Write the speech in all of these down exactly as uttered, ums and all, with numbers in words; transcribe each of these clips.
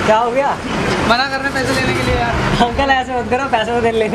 क्या हो गया? मना कर रहे पैसे लेने के लिए यार। अंकल ऐसे मत करो, पैसे तो दे लेने।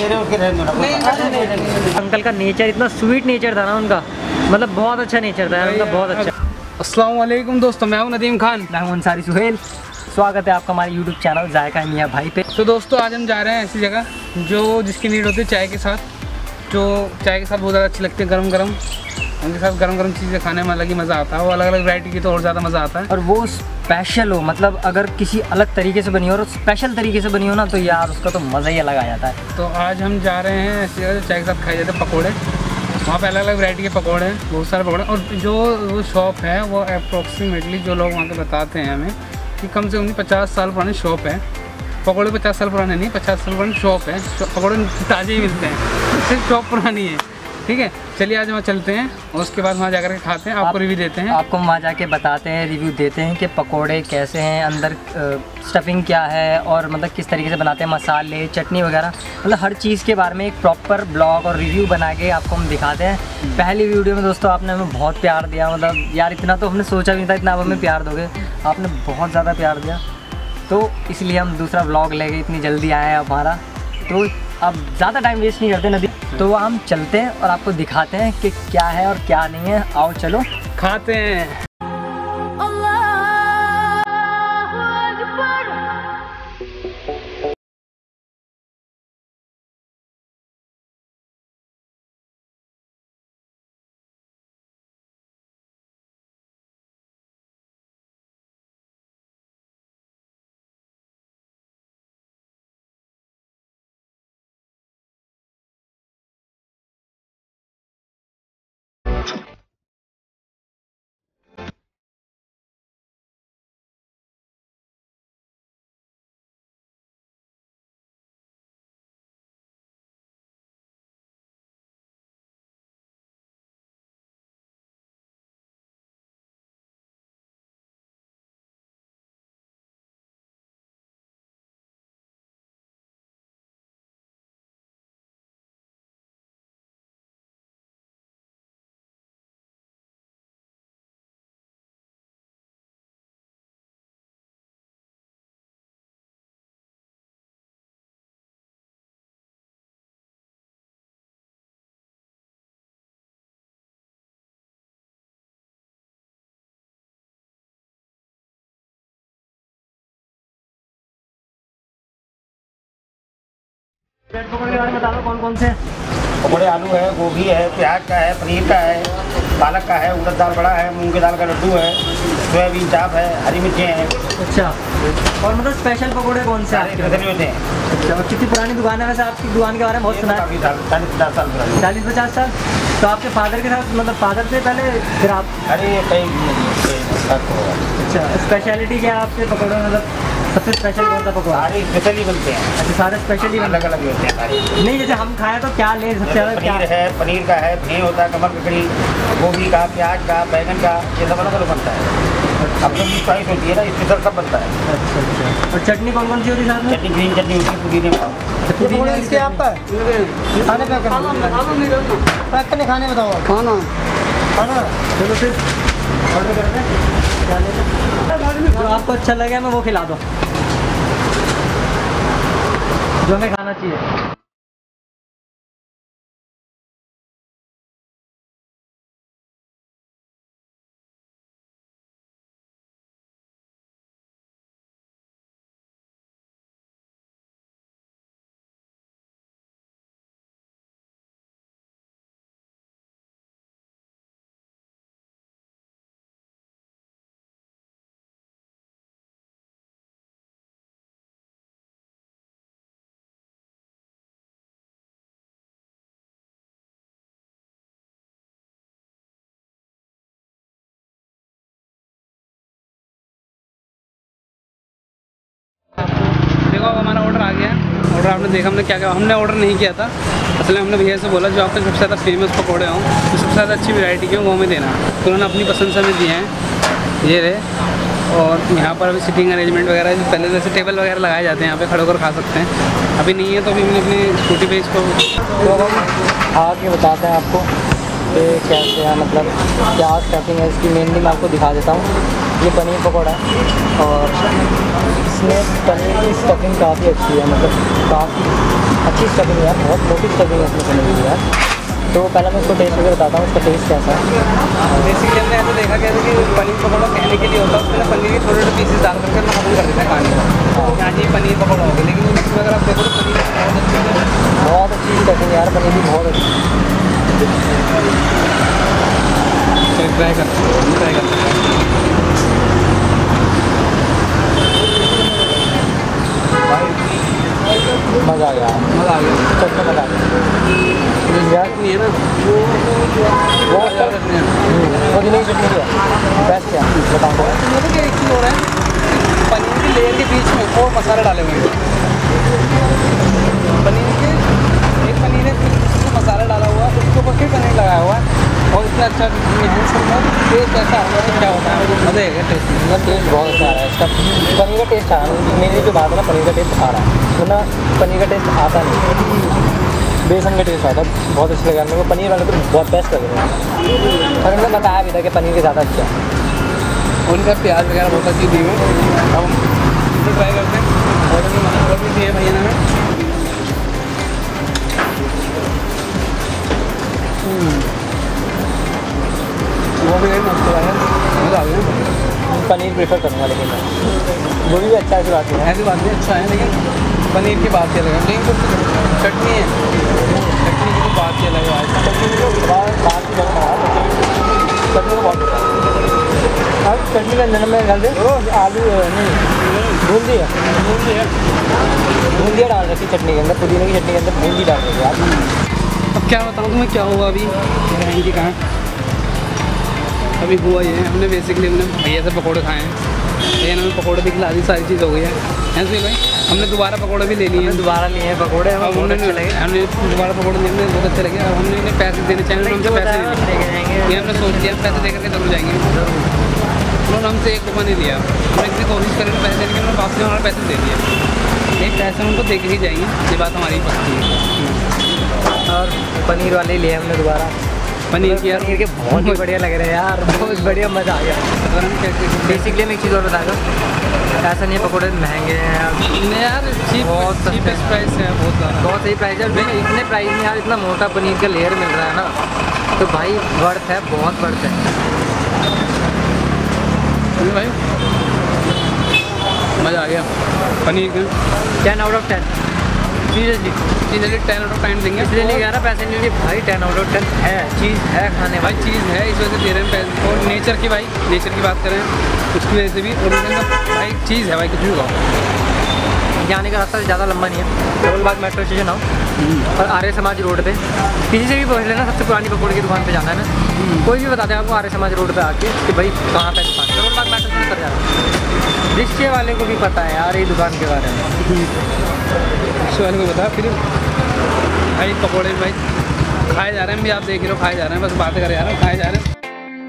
अंकल का नेचर इतना स्वीट नेचर था ना उनका, मतलब बहुत अच्छा नेचर था उनका, बहुत अच्छा। अस्सलाम वालेकुम दोस्तों, मैं हूं नदीम खान। मैं हूं अंसारी सुहेल। स्वागत है आपका हमारे यूट्यूब चैनल जायका मियाँ भाई पे। तो दोस्तों आज हम जा रहे हैं ऐसी जगह जो जिसकी नीड होती है चाय के साथ, जो चाय के साथ बहुत ज़्यादा अच्छी लगती है, गरम गरम उनके साथ गरम गरम चीज़ें खाने में अलग ही मज़ा आता है। वो अलग अलग वैरायटी की तो और ज़्यादा मज़ा आता है। और वो स्पेशल हो, मतलब अगर किसी अलग तरीके से बनी हो और स्पेशल तरीके से बनी हो ना, तो यार उसका तो मज़ा ही अलग आ जाता है। तो आज हम जा रहे हैं ऐसी जगह चाय के साथ खाए जाते हैं पकौड़े। वहाँ पे अलग अलग वैरायटी के पकौड़े हैं, बहुत सारे पकौड़े। और जो वो शॉप है वो अप्रोक्सीमेटली जो लोग वहाँ के बताते हैं हमें कि कम से कम पचास साल पुरानी शॉप है। पकौड़े पचास साल पुराने नहीं, पचास साल पुरानी शॉप है। पकौड़े ताज़े ही मिलते हैं, सिर्फ शॉप पुरानी है। ठीक है, चलिए आज वहाँ चलते हैं और उसके बाद वहाँ जाकर के खाते हैं, आपको आप, रिव्यू देते हैं। आपको वहाँ जाके बताते हैं, रिव्यू देते हैं कि पकोड़े कैसे हैं, अंदर स्टफिंग क्या है और मतलब किस तरीके से बनाते हैं, मसाले चटनी वगैरह, मतलब हर चीज़ के बारे में एक प्रॉपर ब्लॉग और रिव्यू बना के आपको हम दिखाते हैं। पहली वीडियो में दोस्तों आपने हमें बहुत प्यार दिया, मतलब यार इतना तो हमने सोचा भी नहीं था इतना आप हमें प्यार दोगे। आपने बहुत ज़्यादा प्यार दिया, तो इसलिए हम दूसरा ब्लॉग लेके इतनी जल्दी आए हैं हमारा। तो अब ज़्यादा टाइम वेस्ट नहीं करते नदी, तो हम चलते हैं और आपको दिखाते हैं कि क्या है और क्या नहीं है। आओ चलो खाते हैं। ब्रेड पकौड़े के बारे में बता दो, कौन कौन से पकौड़े? आलू है, गोभी है, प्याज का है, पनीर का है, पालक का है, उड़द दाल बड़ा है, मूंग की दाल का लड्डू है, सोयाबीन चाप है, हरी मिर्ची हैं। अच्छा, और मतलब स्पेशल पकौड़े कौन से आपके होते हैं? अच्छा, और कितनी पुरानी दुकान है वैसे? आपकी दुकान के बारे में बहुत सुना है। चालीस पचास साल पुरानी। चालीस पचास साल। तो आपके फादर के साथ, मतलब फादर से पहले फिर आप? अरे कई। अच्छा, स्पेशलिटी क्या है आपके पकौड़े, मतलब सबसे स्पेशल कौन सा पकौड़ा? सारे स्पेशल ही बनते हैं। अच्छा, सारे स्पेशल ही अलग अलग होते हैं सारे। नहीं, जैसे हम खाएं तो क्या ले सबसे ज़्यादा? पनीर है, पनीर का है, भे होता है, कमर ककड़ी, गोभी का, प्याज का, बैगन का, ये सब अलग अलग बनता है। अब तो चॉइस होती है ना, स्पेशल सब बनता है। अच्छा अच्छा। और चटनी कौन कौन सी होती है साथ में? चटनी ग्रीन चटनी होती है, पुदीने में। पुदीने इसके आपका खाने पैक करने खाने बताओ। खाना खाना चलो फिर ऑर्डर करते हैं, क्या लेते? जो आपको अच्छा लगे हमें वो खिला दो, जो हमें खाना चाहिए। देखो अब हमारा ऑर्डर आ गया है। ऑर्डर आपने देखा हमने क्या क्या, हमने ऑर्डर नहीं किया था। असल में हमने भैया से बोला जो आपके सबसे ज़्यादा फेमस पकौड़े हों, जो सबसे ज़्यादा अच्छी वैरायटी के हों वो हमें देना। तो उन्होंने अपनी पसंद से हमें दिए हैं, ये रहे। और यहाँ पर अभी सिटिंग अरेंजमेंट वगैरह जो पहले जैसे टेबल वगैरह लगाए जाते हैं, यहाँ पे खड़े होकर खा सकते हैं। अभी नहीं है तो अभी हमने अपनी स्कूटी पे इसको तो हम आके बताते हैं आपको कि कैसे है, मतलब क्या स्टफिंग है इसकी। मेनली मैं आपको दिखा देता हूँ। ये पनीर पकौड़ा है और इसमें स्टफिंग काफ़ी अच्छी है, मतलब काफ़ी अच्छी स्टफिंग है यार, बहुत मोटी स्टफिंग है इसमें पनीर की यार। तो पहले मैं इसको टेस्ट करके बताता हूँ इसका टेस्ट कैसा है। बेसिकली हमने ऐसा देखा गया था कि पनीर पकौड़ा कहने के लिए होता है, उसमें ना पनीर के छोटे छोटे पीसेस डाल करके अपना खत्म कर देते हैं खाने को। हाँ जी पनीर पकौड़ा हो गया, लेकिन इसमें अगर आप देखो तो पनीर बहुत अच्छी है, बहुत अच्छी स्टफिंग यार, पनीर की बहुत अच्छी। ट्राई करते हैं ट्राई करते हैं मज़ा आ गया, मज़ा आ गया, सच में मज़ा आ गया यार। नहीं है ना बहुत ज़्यादा पुदीने की चटनी है बेस्ट है, बताऊँ ये तो क्या एक चीज़ हो रहा है, पनीर की लेयर के बीच में और मसाले डाले हुए हैं, पनीर के एक पनीर है उसमें मसाला डाला हुआ है, उसके ऊपर फिर पनीर लगाया हुआ है, और इतना अच्छा टेस्ट ऐसा आता है क्या होता है, मज़े है टेस्ट, मतलब टेस्ट बहुत अच्छा आ रहा है इसका, पनीर का टेस्ट आ रहा है। मेरी जो बात है ना, पनीर का टेस्ट आ रहा है, वरना पनीर का टेस्ट आता नहीं, बेसन का टेस्ट आता है। बहुत अच्छा लगा मेरे को, पनीर वाले तो बहुत बेस्ट लग रहा है, और उन्होंने बताया भी था कि पनीर के ज़्यादा अच्छा है। उनका प्याज वगैरह बहुत अच्छी दी हुई है। अब हम इसको ट्राई करते हैं, और भी मसाला भी दिए भैया ने हमें। वो भी नहीं मस्त है, मज़ा आ गया। पनीर प्रेफर करूँगा, लेकिन मैं वो भी अच्छा ऐसी बात है, ऐसी बात भी अच्छा है, लेकिन पनीर की बात ही अलग है, लेकिन कुछ चटनी है, चटनी की तो बात ही अलग है। चटनी तो बात ही लग रहा है, चटनी तो बहुत अब चटनी का अंदर में डाल दे आलू नहीं बूंदी है, बूंदी है, बूंदिया डाल रखी चटनी के अंदर, पुदीने की चटनी के अंदर बूंदी डाल रखी यार। अब क्या बताऊँ तुम्हें क्या हुआ अभी, रहेंगी कहाँ अभी हुआ ये, हमने बेसिकली हमने भैया से पकौड़े खाए हैं, भैया ने हमें पकौड़े दिखला दी, सारी चीज़ हो गई है ऐसे भाई। हमने दोबारा पकौड़े भी ले लिए हैं, दोबारा लिए हैं पकौड़े, अब हमने हमने दोबारा पकौड़े लिए, हमें बहुत अच्छे लगे। अब हमने इन्हें पैसे देने चाहिए, हमसे पैसे ये हमने सोच लिया पैसे दे करके जरूर जाएंगे, उन्होंने हमसे एक रुपया नहीं लिया, हमने इतनी कोशिश करी पैसे देने की, उन्होंने वापस में हमारे पैसे दे दिए, एक पैसे उनको दे के ही जाएंगे, ये बात हमारी पक्की है। और पनीर वाले लिए हमने दोबारा, पनीर की यार पनीर के बहुत ही बढ़िया लग रहे हैं यार, बहुत बढ़िया, मज़ा आ गया। बेसिकली मैं एक चीज़ और बता दूँ, ऐसा नहीं है पकौड़े महंगे हैं यार, यार चीप बहुत चीपेस्ट प्राइस है, बहुत ज़्यादा बहुत सही प्राइस है, और इतने प्राइस में यार इतना मोटा पनीर का लेयर मिल रहा है ना, तो भाई वर्थ है, बहुत वर्थ है भाई, मज़ा आ गया। पनीर का ten out of ten seriously, seriously ten out of ten देंगे, इसलिए नहीं कह रहा पैसे नहीं लिए भाई, टेन आउट ऑफ टेन है, चीज़ है खाने भाई चीज़ है, इस वजह से दे रहे हैं पैसे। और नेचर की भाई, नेचर की बात करें उसकी वजह से भी, और भाई चीज़ है भाई, कुछ भी खाओ। जाने का रास्ता ज़्यादा लंबा नहीं है, डबल बाग मेट्रो स्टेशन आओ और आर्य समाज रोड पे किसी से भी पूछ लेना, सबसे पुरानी पकौड़े की दुकान पे जाना है ना, कोई भी बता दें आपको आर्य समाज रोड पे आके कि भाई कहाँ पे दुकान, डबल बाग मेट्रो स्टेशन कर जाना, रिक्शे वाले को भी पता है यार ये दुकान के बारे में, रिक्शे वाले को बता। फिर भाई पकौड़े भाई खाए जा रहे हैं, भी आप देख रहे हो खाए जा रहे हैं, बस बातें करे जा रहे हैं, खाए जा रहे हैं।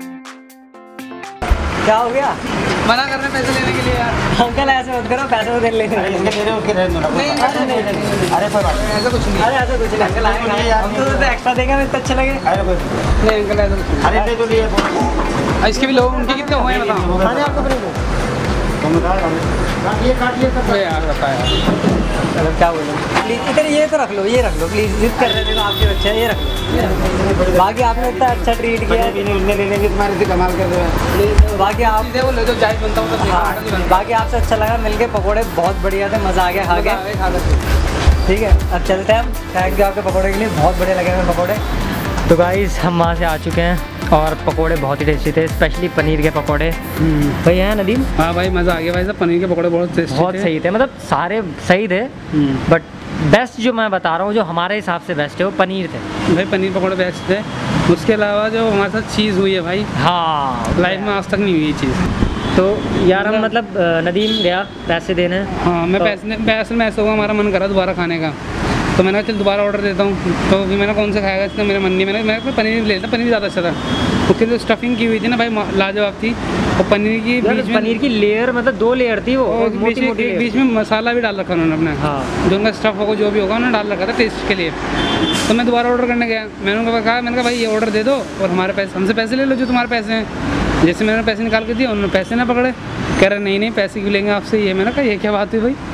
क्या हो गया, मना कर रहे हैं पैसे लेने के लिए यार, अंकल ऐसे मत करो, पैसे तो दे लेंगे, दे रहे हो कि रहने दो ना, नहीं अरे नहीं नहीं, अरे कोई बात नहीं, ऐसा कुछ नहीं, अरे ऐसा कुछ नहीं अंकल, आएंगे हम तो एक्स्ट्रा देंगे, हमें तो अच्छे लगे। अरे कोई नहीं अंकल ऐसा कुछ अरे दे तो लिए नहीं। इसके भी लोग उनके कितने हुए हैं बताओ, खाने आपको फ्री दो, तुम काटिए काटिए सब मैं यार बताया चलो क्या बोलो प्लीज़, इधर ये तो रख लो, ये रख लो प्लीज़, जिद कर रहे थे तो आपके बच्चे हैं, ये रख लो, बाकी आपने इतना अच्छा ट्रीट किया है, उनने ले लेंगे तुम्हारे से कमाल कर रहे हैं। बाकी आप चीज़ें वो ले जो जायज़ बनता हूँ तो हाँ, बाकी आपसे अच्छा लगा मिलके, पकोड़े बहुत बढ़िया थे, मज़ा आ गया खा के, ठीक है अब चलते हैं हम, थैंक यू आपके पकोड़े के लिए, बहुत बढ़िया लगे हमें पकोड़े। तो गाइस हम वहाँ से आ चुके हैं और पकोड़े बहुत ही टेस्टी थे, स्पेशली पनीर के पकोड़े, भाई हैं नदीम? हाँ भाई मज़ा आ गया भाई, सब पनीर के पकोड़े बहुत टेस्टी बहुत थे। सही थे, मतलब सारे सही थे, बट बेस्ट जो मैं बता रहा हूँ, जो हमारे हिसाब से बेस्ट है वो पनीर थे भाई, पनीर पकोड़े बेस्ट थे। उसके अलावा जो हमारे साथ चीज़ हुई है भाई, हाँ, लाइफ में आज तक नहीं हुई ये चीज़। तो यार हम मतलब अ, नदीम गया पैसे देने, हाँ मैं तो- पैसे मैं असल में ऐसा हुआ, हमारा मन करा दोबारा खाने का, तो मैंने कहा चल दोबारा ऑर्डर देता हूँ, तो फिर मैंने कौन सा खाएगा, इसलिए मेरे मन नहीं, मैंने मैंने पनीर ले लेता, पनीर ज़्यादा अच्छा था, उसके जो स्टफिंग की हुई थी ना भाई लाजवाब थी, और पनीर की यार बीच में पनीर की लेयर मतलब दो लेयर थी वो, और मोटी बीच में मोटी बीच में मसाला भी डाल रखा उन्होंने अपने, हाँ जो उनका स्टफ होगा जो भी होगा उन्होंने डाल रखा था टेस्ट के लिए। तो मैं दोबारा ऑर्डर करने गया, मैंने उनको कहा, मैंने कहा भाई ये ऑर्डर दे दो और हमारे पैसे, हमसे पैसे ले लो जो तुम्हारे पैसे हैं। जैसे मैंने पैसे निकाल के दिए, उन्होंने पैसे ना पकड़े, कह रहे नहीं नहीं पैसे क्यों लेंगे आपसे, ये मैंने कहा ये क्या बात हुई भाई,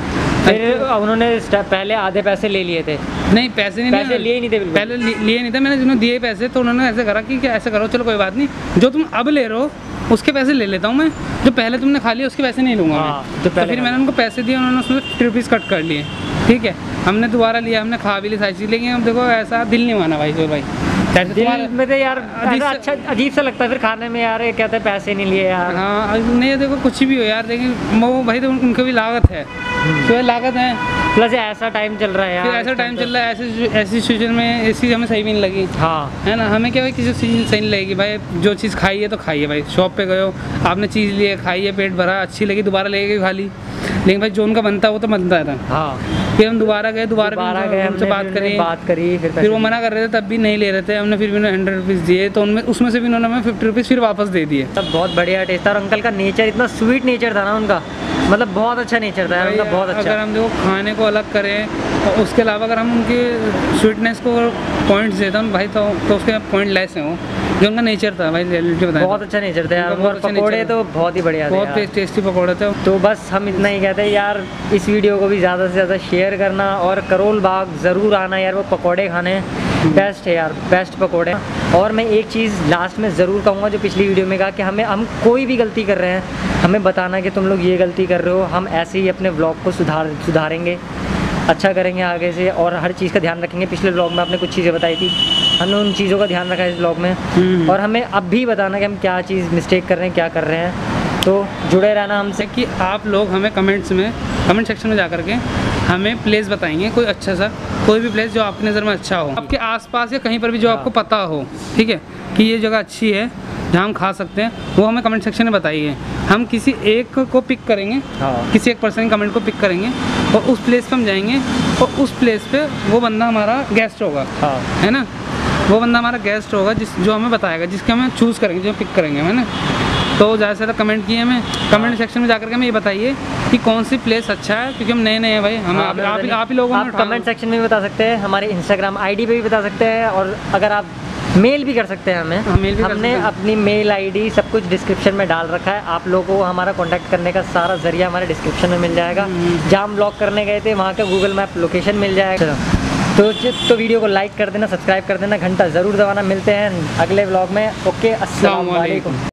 फिर उन्होंने पहले आधे पैसे ले लिए थे? नहीं, पैसे नहीं पैसे लिए नहीं थे बिल्कुल। पहले लिए नहीं थे मैंने, जिन्होंने दिए पैसे तो उन्होंने ऐसे करा कि ऐसे करो, चलो कोई बात नहीं, जो तुम अब ले रहे हो उसके पैसे ले लेता हूँ मैं, जो पहले तुमने खा लिया उसके पैसे नहीं लूँगा हाँ, मैं। तो, तो फिर मैंने उनको पैसे दिए, उन्होंने उसमें फिफ्टी रुपीज़ कट कर लिए, ठीक है। हमने दोबारा लिया, हमने खा भी ली सारी चीज़, लेकिन अब देखो ऐसा दिल नहीं माना भाई जो भाई दिल में तो यार ऐसा अच्छा अजीब सा लगता है फिर खाने में यार, ये कहते हैं पैसे नहीं लिए यार। हाँ नहीं देखो कुछ भी हो यार, लेकिन वो भाई तो उनकी भी लागत है, तो लागत है, प्लस ऐसा टाइम चल रहा है यार, फिर ऐसा टाइम चल रहा है, ऐसी ऐसी सिचुएशन में ये चीज़ हमें सही भी नहीं लगी। हाँ है ना, हमें क्या भाई किसी चीज़ सही नहीं लगेगी भाई, जो चीज़ खाई है तो खाई है भाई, शॉप पे गए हो आपने चीज़ ली है, खाई है, पेट भरा, अच्छी लगी, दोबारा लेके खा ली, लेकिन भाई जो उनका बनता है वो तो बनता है। हाँ फिर हम दोबारा गए, दोबारा गए उनसे बात करी बात करी फिर फिर वो मना कर रहे थे, तब भी नहीं ले रहे थे, हमने फिर भी उन्हें हंड्रेड रुपीज़ दिए, तो उनमें उसमें से भी उन्होंने हमें फिफ्टी रुपीज़ फिर वापस दे दिए। तब बहुत बढ़िया टेस्ट था, और अंकल का नेचर इतना स्वीट नेचर था ना उनका, मतलब बहुत अच्छा नेचर था उनका, बहुत अच्छा। अगर हम देखो खाने को अलग करें और उसके अलावा अगर हम उनके स्वीटनेस को पॉइंट्स देते हैं भाई, तो, तो उसके पॉइंट लेस हैं, वो जो उनका नेचर था भाई, रियलिटी बताया बहुत अच्छा नेचर था यार, और पकौड़े तो बहुत ही बढ़िया थे, बहुत टेस्टी पकौड़े थे। तो बस हम इतना ही कहते हैं यार, इस वीडियो को भी ज़्यादा से ज़्यादा शेयर करना, और करोल बाग ज़रूर आना यार, वो पकौड़े खाने बेस्ट है यार, बेस्ट पकौड़े। और मैं एक चीज़ लास्ट में ज़रूर कहूँगा, जो पिछली वीडियो में कहा कि हमें हम कोई भी गलती कर रहे हैं हमें बताना कि तुम लोग ये गलती कर रहे हो, हम ऐसे ही अपने व्लॉग को सुधार सुधारेंगे, अच्छा करेंगे आगे से, और हर चीज़ का ध्यान रखेंगे। पिछले व्लॉग में आपने कुछ चीज़ें बताई थी, हमने उन चीज़ों का ध्यान रखा है इस व्लॉग में, और हमें अब भी बताना कि हम क्या चीज़ मिस्टेक कर रहे हैं, क्या कर रहे हैं। तो जुड़े रहना हमसे कि आप लोग हमें कमेंट्स में, कमेंट सेक्शन में जा कर के हमें प्लेस बताएंगे, कोई अच्छा सा, कोई भी प्लेस जो आपकी नज़र में अच्छा हो, आपके आसपास या कहीं पर भी जो आपको पता हो, ठीक है, कि ये जगह अच्छी है जहाँ हम खा सकते हैं, वो हमें कमेंट सेक्शन में बताइए। हम किसी एक को पिक करेंगे, हाँ। किसी एक पर्सन कमेंट को पिक करेंगे और उस प्लेस पर हम जाएंगे, और उस प्लेस पे वो बंदा हमारा गेस्ट होगा, हाँ। है ना, वो बंदा हमारा गेस्ट होगा जिस जो हमें बताएगा, जिसके हम चूज़ करेंगे, जो पिक करेंगे, है ना। तो ज़्यादा से ज़्यादा कमेंट किए हमें, कमेंट सेक्शन में जाकर के हमें ये बताइए कि कौन सी प्लेस अच्छा है, क्योंकि हम नए नए हैं भाई, हम आप, आप, आप ही लोगों आप कमेंट सेक्शन में भी बता सकते हैं, हमारे इंस्टाग्राम आईडी पे भी बता सकते हैं, और अगर आप मेल भी कर सकते हैं हमें, हाँ, मेल भी हमने अपनी मेल आईडी सब कुछ डिस्क्रिप्शन में डाल रखा है, आप लोगों को हमारा कांटेक्ट करने का सारा जरिया हमारे डिस्क्रिप्शन में मिल जाएगा। जहाँ हम ब्लॉग करने गए थे वहाँ का गूगल मैप लोकेशन मिल जाएगा। तो तो वीडियो को लाइक कर देना, सब्सक्राइब कर देना, घंटा ज़रूर दबाना। मिलते हैं अगले व्लॉग में। ओके, अस्सलाम वालेकुम।